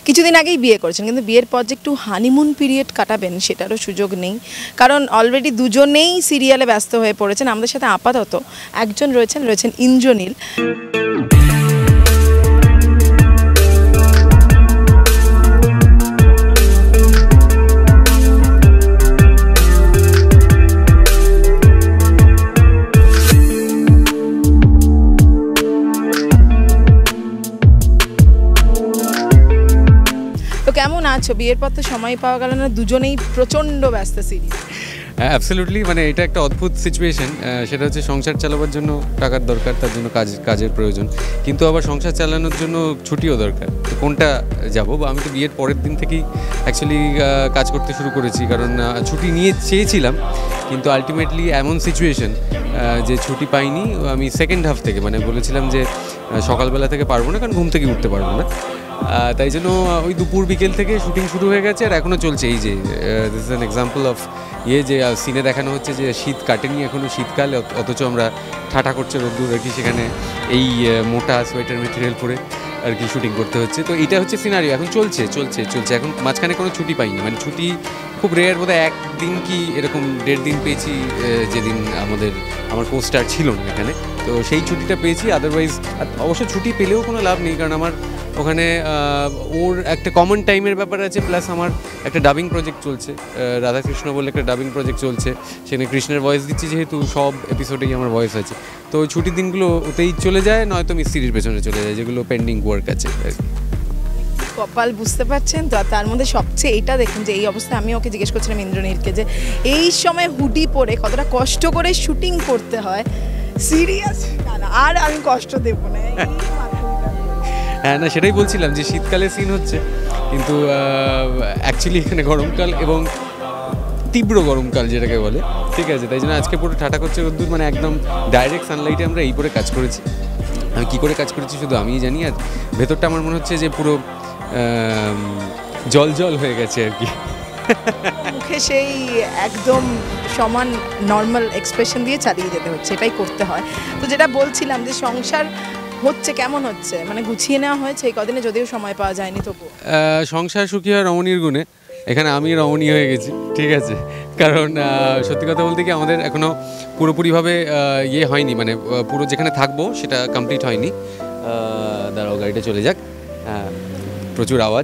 কিছুদিন আগেই বিয়ে করেছেন, কিন্তু বিয়ের পর যে একটু হানিমুন পিরিয়ড কাটাবেন সেটারও সুযোগ নেই, কারণ অলরেডি দুজনেই সিরিয়ালে ব্যস্ত হয়ে পড়েছেন। আমাদের সাথে আপাতত একজন রয়েছেন ইন্দ্রনীল। তো কেমন আছো? বিয়ের পর তো সময় পাওয়া গেল না, দুজনেই প্রচণ্ড ব্যস্ত সিরিয়াল। অ্যাবসলিউটলি, মানে এটা একটা অদ্ভুত সিচুয়েশন। সেটা হচ্ছে সংসার চালাবার জন্য টাকার দরকার, তার জন্য কাজের প্রয়োজন, কিন্তু আবার সংসার চালানোর জন্য ছুটিও দরকার। তো কোনটা যাবো? বা আমি তো বিয়ের পরের দিন থেকেই অ্যাকচুয়ালি কাজ করতে শুরু করেছি, কারণ ছুটি নিয়ে চেয়েছিলাম, কিন্তু আলটিমেটলি এমন সিচুয়েশন যে ছুটি পাইনি। আমি সেকেন্ড হাফ থেকে মানে বলেছিলাম যে সকালবেলা থেকে পারবো না, কারণ ঘুম থেকে উঠতে পারবো না। তাই জন্য ওই দুপুর বিকেল থেকে শুটিং শুরু হয়ে গেছে, আর এখনও চলছে। এই যে this is an example of যে সিনে দেখানো হচ্ছে যে শীত কাটেনি এখনও, শীতকাল, অথচ আমরা ঠাটা করছে রোদ্দুর আর কি, সেখানে এই মোটা সোয়েটার মেটেরিয়াল পরে আর কি শুটিং করতে হচ্ছে। তো এটা হচ্ছে সিনারিও, এখন চলছে। এখন মাঝখানে কোনো ছুটি পাইনি, মানে ছুটি খুব রেয়ার, বোধহয় একদিন কি এরকম 1.5 দিন পেয়েছি, যেদিন আমার পোস্টার ছিল না এখানে, তো সেই ছুটিটা পেয়েছি। আদারওয়াইজ অবশ্য ছুটি পেলেও কোনো লাভ নেই, কারণ আমার ওখানে ওর একটা কমন টাইমের ব্যাপার আছে, প্লাস আমার একটা ডাবিং প্রজেক্ট চলছে, রাধাকৃষ্ণ বলে একটা ডাবিং প্রজেক্ট চলছে, সেখানে কৃষ্ণের ভয়েস দিচ্ছি, যেহেতু সব এপিসোডেই আমার ভয়েস আছে। তো ছুটির দিনগুলো ওতেই চলে যায়, নয়তো মিস্ত্রির পেছনে চলে যায়, যেগুলো পেন্ডিং ওয়ার্ক আছে। কপাল, বুঝতে পারছেন তো। তার মধ্যে সবচেয়ে এইটা দেখুন যে এই অবস্থায় আমি ওকে জিজ্ঞেস করছিলাম ইন্দ্রনীলকে, যে এই সময় হুডি পরে কতটা কষ্ট করে শুটিং করতে হয়। সিরিয়াস না, আর আমি কষ্ট দেবো না। হ্যাঁ, না সেটাই বলছিলাম যে শীতকালে সিন হচ্ছে, কিন্তু অ্যাকচুয়ালি এখানে গরমকাল, এবং তীব্র গরমকাল যেটাকে বলে, ঠিক আছে। তাই জন্য আজকে পুরো ঠাটা করছে রোদ্দুর, মানে একদম ডাইরেক্ট সানলাইটে আমরা এই পরে কাজ করেছি। আমি কী করে কাজ করেছি শুধু আমিই জানি, আর ভেতরটা আমার মনে হচ্ছে যে পুরো জল হয়ে গেছে আর কি। মুখে সেই একদম সমান নর্মাল এক্সপ্রেশন দিয়ে চালিয়ে যেতে হচ্ছে, এটাই করতে হয়। তো যেটা বলছিলাম যে সংসার হচ্ছে, কেমন হচ্ছে, মানে গুছিয়ে নেওয়া হয়েছে এই কদিনে, যদিও সময় পাওয়া যায়নি তবু। সংসার সুখী হয় রমণীর গুণে, এখানে আমি রমণী হয়ে গেছি, ঠিক আছে। কারণ সত্যি কথা বলতে কি, আমাদের এখনও পুরোপুরিভাবে হয়নি, মানে পুরো যেখানে থাকবো সেটা কমপ্লিট হয়নি। দাঁড়াও, গাড়িটা চলে যাক, প্রচুর আওয়াজ।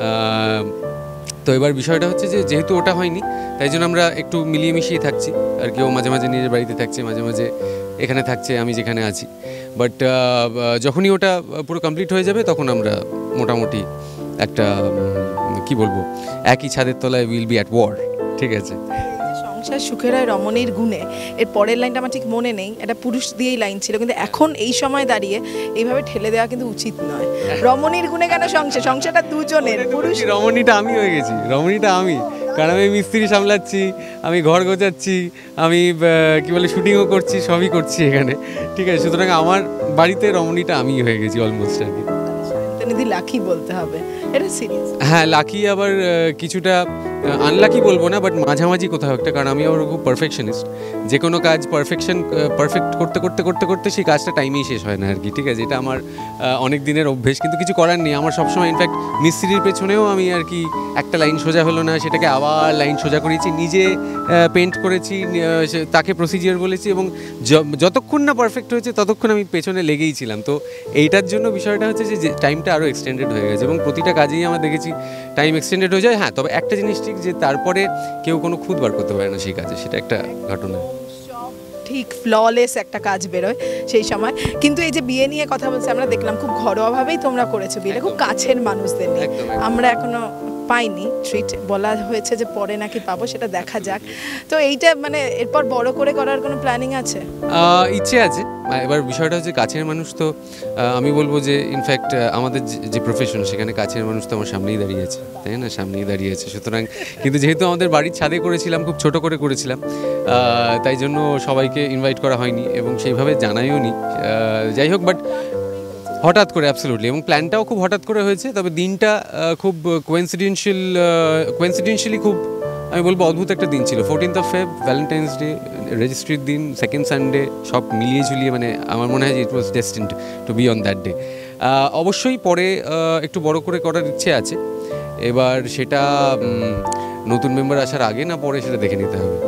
তো এবার বিষয়টা হচ্ছে যে যেহেতু ওটা হয়নি, তাই জন্য আমরা একটু মিলিয়ে মিশিয়ে থাকছি আর কি। ও মাঝে মাঝে নিজের বাড়িতে থাকছে, মাঝে মাঝে এখানে থাকছে, আমি যেখানে আছি। বাট যখনই ওটা পুরো কমপ্লিট হয়ে যাবে, তখন আমরা মোটামুটি একটা কি বলবো, একই ছাদের তলায় উইল বি অ্যাট ওয়ার, ঠিক আছে। সংসার সুখের হয় রমণীর গুণে, এর পরের লাইনটা আমার ঠিক মনে নেই, এটা পুরুষ দিয়েই লাইন ছিল, কিন্তু এখন এই সময় দাঁড়িয়ে এইভাবে ঠেলে দেওয়া কিন্তু উচিত নয়। রমণীর গুণে কেন সংসারটা দুজনের, পুরুষ। রমণীটা আমি হয়ে গেছি, রমণীটা আমি, কারণ আমি মিস্ত্রি সামলাচ্ছি, আমি ঘর গোছাচ্ছি, আমি কি বলে শুটিংও করছি, সবই করছি এখানে, ঠিক আছে। সুতরাং আমার বাড়িতে রমণীটা আমি হয়ে গেছি অলমোস্ট আর কি। লাকি বলতে হবে, এটা সিরিয়াস। হ্যাঁ, লাকি আবার কিছুটা আনলাকি বলবো না, বাট মাঝামাঝি কোথাও একটা, কারণ আমি আবার খুব পারফেকশনিস্ট। যে কোনো কাজ পারফেক্ট করতে সেই কাজটা টাইমেই শেষ হয় না আর কি, ঠিক আছে। এটা আমার অনেক দিনের অভ্যেস, কিন্তু কিছু করার নেই। আমার সবসময় ইনফ্যাক্ট মিস্ত্রির পেছনেও আমি আর কি, একটা লাইন সোজা হলো না, সেটাকে আবার লাইন সোজা করেছি, নিজে পেন্ট করেছি, তাকে প্রসিজিওর বলেছি, এবং যতক্ষণ না পারফেক্ট হয়েছে ততক্ষণ আমি পেছনে লেগেই ছিলাম। তো এইটার জন্য বিষয়টা হচ্ছে যে টাইমটা আরও এক্সটেন্ডেড হয়ে গেছে, এবং প্রতিটা কাজেই আমরা দেখেছি টাইম এক্সটেন্ডেড হয়ে যায়। হ্যাঁ, তবে একটা জিনিস ঠিক, যে তারপরে কেউ কোনো খুদ বার করতে পারে না সেই কাজে, সেটা একটা ঘটনা। ঠিক ফ্ললেস একটা কাজ বেরোয় সেই সময়। কিন্তু এই যে বিয়ে নিয়ে কথা বলছি, আমরা দেখলাম খুব ঘরোয়াভাবেই তোমরা করেছো বিয়েটা, খুব কাছের মানুষদের নিয়ে। আমরা এখনো পাইনি ট্রিট, বলা হয়েছে যে পরে নাকি পাবো, সেটা দেখা যাক। তো এইটা মানে এরপর বড় করে করার কোনো প্ল্যানিং আছে? ইচ্ছে আছে। এবার বিষয়টা হচ্ছে কাছের মানুষ, তো আমি বলবো যে ইনফ্যাক্ট আমাদের যে প্রফেশন, সেখানে কাছের মানুষ তো আমার সামনেই দাঁড়িয়ে আছে, তাই না, সামনেই দাঁড়িয়ে আছে। সুতরাং কিন্তু যেহেতু আমাদের বাড়ির ছাদে করেছিলাম, খুব ছোট করে করেছিলাম, তাই জন্য সবাইকে ইনভাইট করা হয়নি এবং সেইভাবে জানাইও নি। যাই হোক, বাট হঠাৎ করে অ্যাবসলিউটলি, এবং প্ল্যানটাও খুব হঠাৎ করে হয়েছে। তবে দিনটা খুব কোয়েন্সিডেন্সিয়ালি খুব, আমি বলবো অদ্ভুত একটা দিন ছিল। 14th Feb, ভ্যালেন্টাইন্স ডে, রেজিস্ট্রির দিন, সেকেন্ড সানডে, সব মিলিয়ে ঝুলিয়ে, মানে আমার মনে হয় যে it was destined to be on that day. অবশ্যই পরে একটু বড় করে করার ইচ্ছে আছে, এবার সেটা নতুন মেম্বার আসার আগে না পরে সেটা দেখে নিতে হবে।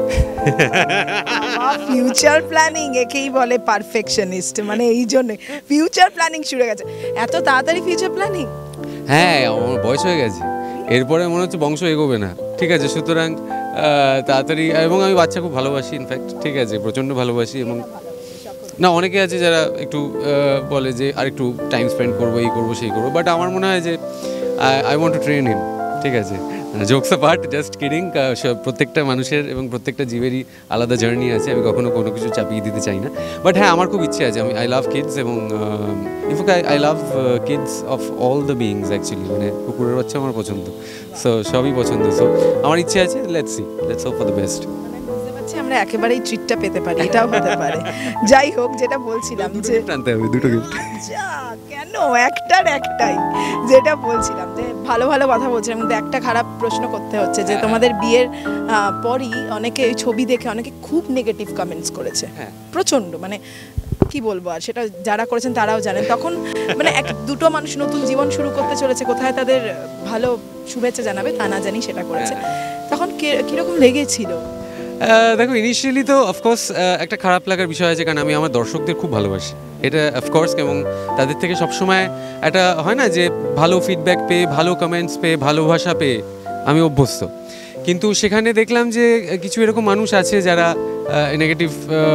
ফিউচার প্ল্যানিং একেই বলে পারফেকশনিস্ট, মানে এই জন্য ফিউচার প্ল্যানিং শুরু গেছে। এত তাড়াতাড়ি ফিউচার প্ল্যানিং? হ্যাঁ, আমার বয়স হয়ে গেছে, এরপরে মনে হচ্ছে বংশ এগোবে না, ঠিক আছে, সুতরাং তাড়াতাড়ি। এবং আমি বাচ্চা খুব ভালোবাসি, ইনফ্যাক্ট, ঠিক আছে, প্রচণ্ড ভালোবাসি। এবং না, অনেকে আছে যারা একটু বলে যে আর একটু টাইম স্পেন্ড করবো, এই করবো সেই করবো, বাট আমার মনে হয় যে I want to train him, ঠিক আছে, জোকস অ্যাপার্ট, জাস্ট কিডিং। প্রত্যেকটা মানুষের এবং প্রত্যেকটা জীবেরই আলাদা জার্নি আছে, আমি কখনো কোনো কিছু চাপিয়ে দিতে চাই না। বাট হ্যাঁ, আমার খুব ইচ্ছে আছে, আমি আই লাভ কিডস, এবং in fact I love kids of all the beings actually, মানে কুকুরের বাচ্চা আমার পছন্দ, সো সবই পছন্দ। সো আমার ইচ্ছে আছে, let's hope for the best. আমরা একেবারেই ট্রিটটা পেতে পারি, এটাও হতে পারে। যাই হোক, যেটা বলছিলাম যে টানতে হবে দুটো গিফট। আচ্ছা, কেন একটাই, যেটা বলছিলাম যে ভালো ভালো কথা বলছিলাম, কিন্তু একটা খারাপ প্রশ্ন করতে হচ্ছে যে তোমাদের বিয়ের পরই অনেকে ওই ছবি দেখে অনেকে খুব নেগেটিভ কমেন্টস করেছে, প্রচন্ড, মানে কি বলবো, আর সেটা যারা করেছেন তারাও জানেন। তখন মানে দুটো মানুষ নতুন জীবন শুরু করতে চলেছে, কোথায় তাদের ভালো শুভেচ্ছা জানাবে তা না জানি সেটা করেছে, তখন কিরকম লেগেছিল? দেখো, ইনিশিয়ালি তো অফকোর্স একটা খারাপ লাগার বিষয় আছে, কারণ আমি আমার দর্শকদের খুব ভালোবাসি, এটা অফকোর্স, এবং তাদের থেকে সবসময় একটা হয় না যে ভালো ফিডব্যাক পেয়ে, ভালো কমেন্টস পেয়ে, ভালোবাসা পেয়ে আমি অভ্যস্ত। কিন্তু সেখানে দেখলাম যে কিছু এরকম মানুষ আছে যারা নেগেটিভ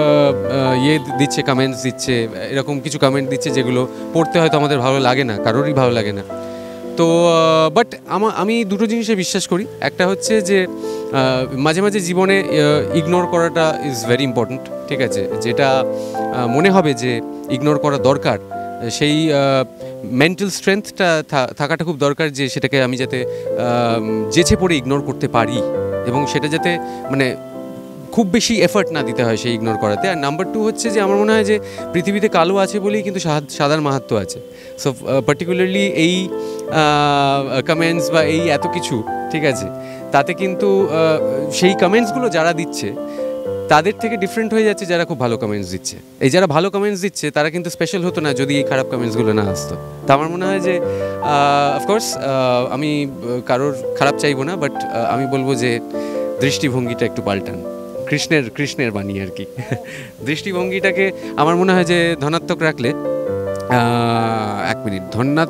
দিচ্ছে, কমেন্টস দিচ্ছে, এরকম কিছু কমেন্ট দিচ্ছে যেগুলো পড়তে হয়তো আমাদের ভালো লাগে না, কারোরই ভালো লাগে না। তো বাট আমি দুটো জিনিসে বিশ্বাস করি। একটা হচ্ছে যে মাঝে মাঝে জীবনে ইগনোর করাটা ইজ ভেরি ইম্পর্ট্যান্ট, ঠিক আছে, যেটা মনে হবে যে ইগনোর করা দরকার, সেই মেন্টাল স্ট্রেংথটা থাকাটা খুব দরকার, যে সেটাকে আমি যাতে যেচে পড়ে ইগনোর করতে পারি, এবং সেটা যাতে মানে খুব বেশি এফর্ট না দিতে হয় সেই ইগনোর করাতে। আর নাম্বার টু হচ্ছে যে আমার মনে হয় যে পৃথিবীতে কালো আছে বলেই কিন্তু সাদার মাহাত্ম্য আছে। সো পার্টিকুলারলি এই কমেন্টস বা এই এত কিছু, ঠিক আছে, তাতে কিন্তু সেই কমেন্টসগুলো যারা দিচ্ছে তাদের থেকে ডিফারেন্ট হয়ে যাচ্ছে যারা খুব ভালো কমেন্টস দিচ্ছে। এই যারা ভালো কমেন্টস দিচ্ছে তারা কিন্তু স্পেশাল হতো না যদি এই খারাপ কমেন্টসগুলো না আসতো। তা আমার মনে হয় যে অফকোর্স আমি কারোর খারাপ চাইবো না, বাট আমি বলবো যে দৃষ্টিভঙ্গিটা একটু পাল্টান, কৃষ্ণের বাণী আর কি। দৃষ্টিভঙ্গিটাকে আমার মনে হয় যে ধনাত্মক রাখলে, এক মিনিট,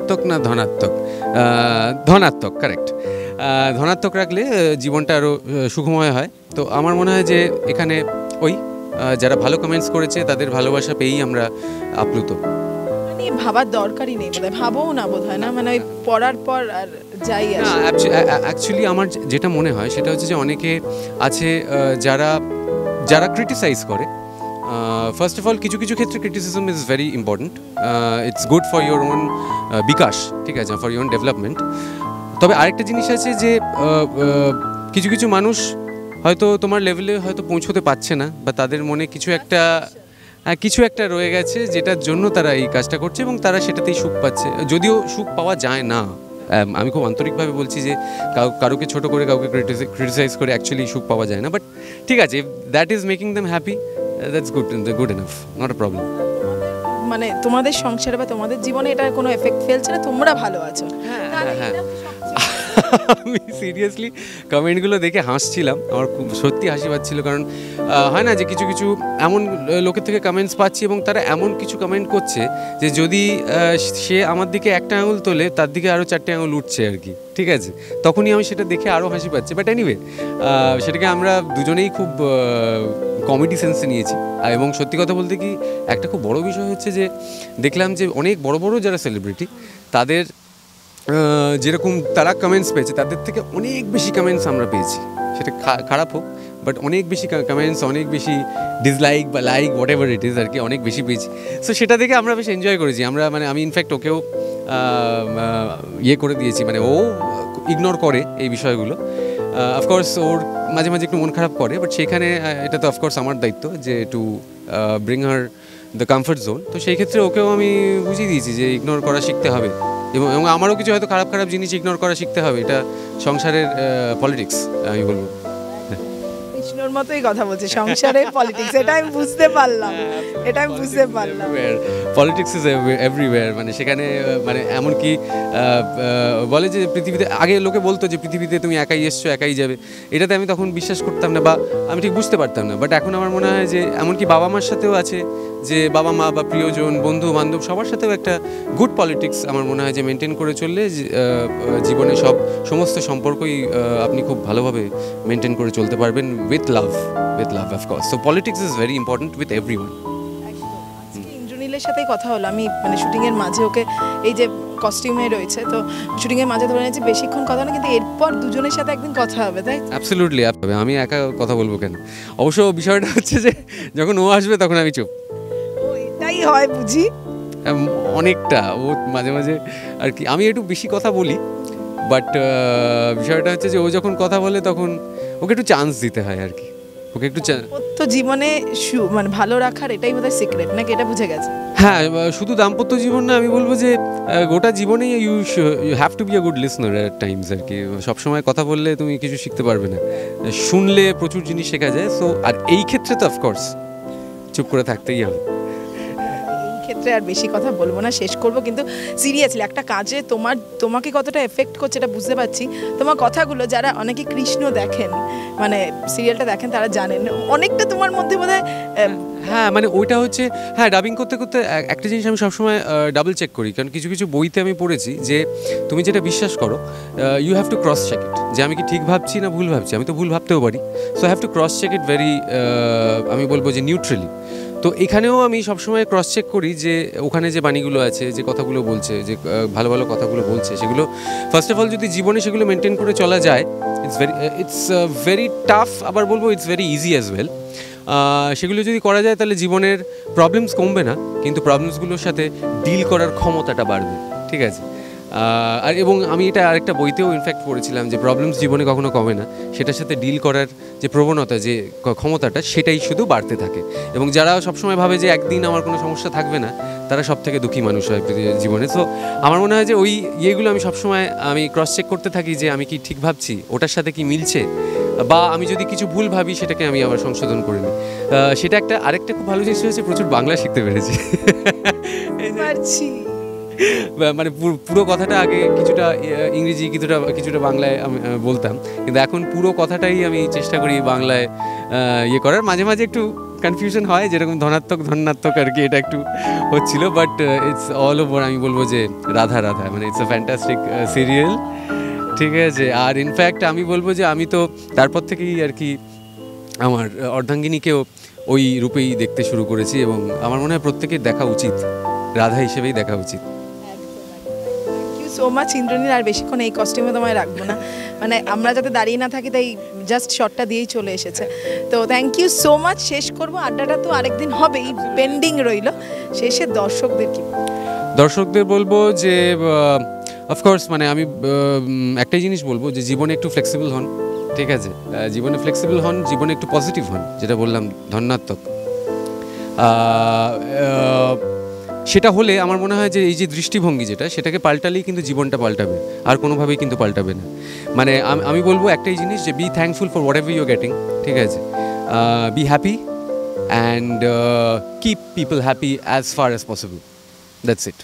ধনাত্মক কারেক্ট, ধনাত্মক রাখলে জীবনটা আরও সুখময় হয়। তো আমার মনে হয় যে এখানে ওই যারা ভালো কমেন্টস করেছে তাদের ভালোবাসা পেয়েই আমরা আপ্লুত। মানে ভাবার দরকারই নেই, বোধহয় ভাবও না, বোধ হয় না, মানে ওই পড়ার পর আর যাই আসে। অ্যাকচুয়ালি আমার যেটা মনে হয় সেটা হচ্ছে যে অনেকে আছে যারা ক্রিটিসাইজ করে। ফার্স্ট অফ অল কিছু ক্ষেত্রে criticism is very important, it's good for your own বিকাশ, ঠিক আছে, ফর ইয়োর ওন ডেভেলপমেন্ট। তবে আরেকটা জিনিস আছে যে কিছু মানুষ হয়তো তোমার লেভেলে হয়তো পৌঁছতে পারছে না, বা তাদের মনে কিছু একটা রয়ে গেছে যেটার জন্য তারা এই কাজটা করছে, এবং তারা সেটাতেই সুখ পাচ্ছে, যদিও সুখ পাওয়া যায় না। আমি খুব আন্তরিকভাবে বলছি যে কারোকে ছোট করে, কাউকে ক্রিটিসাইজ করে অ্যাকচুয়ালি সুখ পাওয়া যায় না। বাট ঠিক আছে, that is making them happy, that's good enough, not a problem. মানে তোমাদের সংসারে বা তোমাদের জীবনে এটা কোনো এফেক্ট ফেলছে না, তোমরা ভালো আছো? হ্যাঁ, আমি সিরিয়াসলি কমেন্টগুলো দেখে হাসছিলাম, আমার খুব সত্যি হাসি পাচ্ছিল, কারণ হয় না যে কিছু এমন লোকের থেকে কমেন্টস পাচ্ছি এবং তারা এমন কিছু কমেন্ট করছে যে যদি সে আমার দিকে একটা আঙুল তোলে তার দিকে আরও 4টে আঙুল উঠছে আর কি, ঠিক আছে, তখনই আমি সেটা দেখে আরও হাসি পাচ্ছি। বাট এনিওয়ে, সেটাকে আমরা দুজনেই খুব কমেডি সেন্সে নিয়েছি। এবং সত্যি কথা বলতে কি, একটা খুব বড় বিষয় হচ্ছে যে দেখলাম যে অনেক বড় যারা সেলিব্রিটি, তাদের যেরকম তারা কমেন্টস পেয়েছে তাদের থেকে অনেক বেশি কমেন্টস আমরা পেয়েছি, সেটা খারাপ হোক, বাট অনেক বেশি কমেন্টস, অনেক বেশি ডিসলাইক বা like whatever it is আর কি, অনেক বেশি পেয়েছি। সো সেটা দেখে আমরা বেশ এনজয় করেছি। আমি ইনফ্যাক্ট ওকেও করে দিয়েছি, মানে ও ইগনোর করে এই বিষয়গুলো। অফকোর্স ওর মাঝে মাঝে একটু মন খারাপ করে, বাট সেখানে এটা তো অফকোর্স আমার দায়িত্ব যে to bring her the comfort zone. তো সেই ক্ষেত্রে ওকেও আমি বুঝিয়ে দিয়েছি যে ইগনোর করা শিখতে হবে, এবং আমারও কিছু হয়তো খারাপ জিনিস ইগনোর করা শিখতে হবে। এটা সংসারের পলিটিক্স আমি বলবো। কৃষ্ণর ভালোর মতোই কথা বলছে, সংসারে পলিটিক্স, এটা আমি বুঝতে পারলাম, এটা আমি বুঝতে পারলাম। পলিটিক্স ইজ এভরিওয়্যার, মানে সেখানে মানে এমনকি বলে যে পৃথিবীতে, আগে লোকে বলতো যে পৃথিবীতে তুমি একাই এসছো একাই যাবে, এটাতে আমি তখন বিশ্বাস করতাম না বা আমি ঠিক বুঝতে পারতাম না। বাট এখন আমার মনে হয় যে এমনকি বাবা মার সাথেও আছে, যে বাবা মা বা প্রিয়জন বন্ধু বান্ধব সবার সাথেও একটা গুড পলিটিক্স আমার মনে হয় যে মেনটেন করে চললে জীবনে সমস্ত সম্পর্কই আপনি খুব ভালোভাবে মেনটেন করে চলতে পারবেন with love of course. So politics is very important with everyone. ইন্দ্রনীলের সাথেই কথা হলো, আমি মানে শুটিংয়ের মাঝে ওকে এই যে কস্টিউমে রয়েছে, তো শুটিংয়ের মাঝে ধরে নিয়েছি বেশিক্ষণ কথা না, কিন্তু এরপর দুজনের সাথে একদিন কথা হবে, তাই? অ্যাবসলিউটলি, আমি একা কথা বলবো কেন? অবশ্য বিষয়টা হচ্ছে যে যখন ও আসবে তখন আমি চুপ। এটাই হয় বুঝি অনেকটা, ও মাঝে মাঝে আর কি আমি একটু বেশি কথা বলি, বাট বিষয়টা হচ্ছে যে ও যখন কথা বলে তখন ওকে একটু চান্স দিতে হয় আর কি, ওকে একটু তো জীবনে মানে ভালো রাখার এটাই বোধহয় সিক্রেট নাকি, এটা বুঝে গেছে? হ্যাঁ, শুধু দাম্পত্য জীবন না, আমি বলবো যে গোটা জীবনেই you have to be a good listener at times আর কি। সবসময় কথা বললে তুমি কিছু শিখতে পারবে না, শুনলে প্রচুর জিনিস শেখা যায়। সো আর এই ক্ষেত্রে তো অফকোর্স চুপ করে থাকতেই হবে। ক্ষেত্রে আর বেশি কথা বলবো না, শেষ করব। কিন্তু সিরিয়াসলি একটা কাজে তোমাকে কতটা এফেক্ট করছে এটা বুঝতে পারছি। তোমার কথাগুলো যারা অনেকে কৃষ্ণ দেখেন, মানে সিরিয়ালটা দেখেন, তারা জানেন অনেকটা তোমার মধ্যে বোধহয়। হ্যাঁ, মানে ওইটা হচ্ছে, হ্যাঁ, ডাবিং করতে করতে একটা জিনিস আমি সবসময় ডাবল চেক করি, কারণ কিছু কিছু বইতে আমি পড়েছি যে তুমি যেটা বিশ্বাস করো you have to cross check it, যে আমি কি ঠিক ভাবছি না ভুল ভাবছি। আমি তো ভুল ভাবতেও পারি, so I have to cross check it very, আমি বলবো যে নিউট্রালি। তো এখানেও আমি সবসময় ক্রস চেক করি যে ওখানে যে বাণীগুলো আছে, যে কথাগুলো বলছে, যে ভালো ভালো কথাগুলো বলছে, সেগুলো ফার্স্ট অফ অল যদি জীবনে সেগুলো মেনটেন করে চলা যায়, ইটস ভেরি টাফ, আবার বলবো it's very easy as well. সেগুলো যদি করা যায় তাহলে জীবনের প্রবলেমস কমবে না, কিন্তু প্রবলেমসগুলোর সাথে ডিল করার ক্ষমতাটা বাড়বে, ঠিক আছে? আর এবং আমি এটা আরেকটা বইতেও ইনফ্যাক্ট পড়েছিলাম যে প্রবলেমস জীবনে কখনো কমে না, সেটার সাথে ডিল করার যে প্রবণতা, যে ক্ষমতাটা, সেটাই শুধু বাড়তে থাকে। এবং যারা সবসময় ভাবে যে একদিন আমার কোনো সমস্যা থাকবে না, তারা সব থেকে দুঃখী মানুষ হয় জীবনে। তো আমার মনে হয় যে ওই ইয়েগুলো আমি সবসময় ক্রস চেক করতে থাকি যে আমি কি ঠিক ভাবছি, ওটার সাথে কি মিলছে, বা আমি যদি কিছু ভুল ভাবি সেটাকে আমি আবার সংশোধন করে নিই। সেটা আরেকটা খুব ভালো জিনিস হয়েছে, প্রচুর বাংলা শিখতে পেরেছি। মানে পুরো কথাটা আগে কিছুটা ইংরেজি কিছুটা বাংলায় আমি বলতাম, কিন্তু এখন পুরো কথাটাই আমি চেষ্টা করি বাংলায় ইয়ে করার। মাঝে মাঝে একটু কনফিউশন হয়, যেরকম ধনাত্মক আর কি, এটা একটু হচ্ছিল, বাট ইটস অল ওভার আমি বলবো যে রাধা মানে ইটস আ ফ্যান্টাস্টিক সিরিয়াল, ঠিক আছে? আর ইনফ্যাক্ট আমি বলবো যে আমি তো তারপর থেকেই আর কি আমার অর্ধাঙ্গিনীকেও ওই রূপেই দেখতে শুরু করেছি, এবং আমার মনে হয় প্রত্যেকের দেখা উচিত, রাধা হিসেবেই দেখা উচিত। সো মাচ ইন্দ্রনীল, আর বেশিক্ষণ এই কস্টিউমে তোমায় রাখবো না, মানে আমরা যাতে দাঁড়িয়ে না থাকি তাই জাস্ট শটটা দিয়েই চলে এসেছে। তো থ্যাংক ইউ সো মাচ। শেষ করবো, আড্ডাটা তো আরেকদিন হবেই, পেন্ডিং রইল। শেষে দর্শকদের বলবো যে অফকোর্স মানে আমি একটাই জিনিস বলবো যে জীবনে একটু ফ্লেক্সিবল হন, ঠিক আছে? জীবনে ফ্লেক্সিবল হন, জীবনে একটু পজিটিভ হন, যেটা বললাম ধনাত্মক। সেটা হলে আমার মনে হয় যে এই যে দৃষ্টিভঙ্গি সেটাকে পাল্টালেই কিন্তু জীবনটা পাল্টাবে, আর কোনোভাবেই কিন্তু পাল্টাবে না। মানে আমি বলবো একটাই জিনিস, যে be thankful for whatever you are getting, ঠিক আছে? Be happy and keep people happy as far as possible. That's it.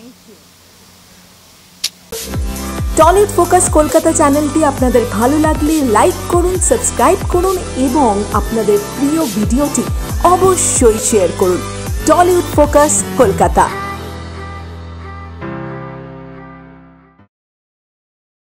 Tollywood focus Kolkata চ্যানেলটি আপনাদের ভালো লাগলে লাইক করুন, সাবস্ক্রাইব করুন এবং আপনাদের প্রিয় ভিডিওটি অবশ্যই শেয়ার করুন। টলিউড ফোকাস কলকাতা।